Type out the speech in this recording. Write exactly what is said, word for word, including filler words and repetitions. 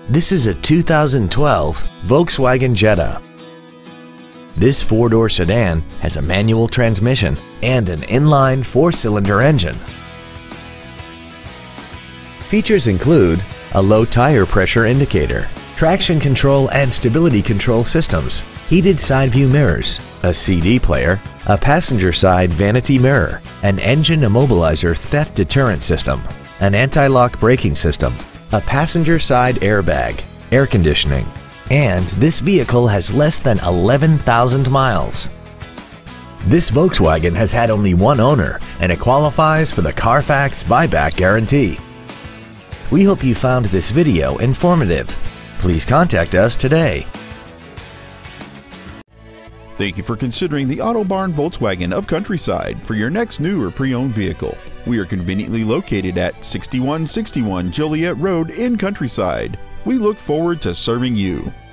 This is a two thousand twelve Volkswagen Jetta. This four-door sedan has a manual transmission and an inline four-cylinder engine. Features include a low tire pressure indicator, traction control and stability control systems, heated side view mirrors, a C D player, a passenger side vanity mirror, an engine immobilizer theft deterrent system, an anti-lock braking system, a passenger side airbag, air conditioning, and this vehicle has less than eleven thousand miles. This Volkswagen has had only one owner and it qualifies for the Carfax buyback guarantee. We hope you found this video informative. Please contact us today. Thank you for considering the Auto Barn Volkswagen of Countryside for your next new or pre-owned vehicle. We are conveniently located at sixty-one sixty-one Joliet Road in Countryside. We look forward to serving you.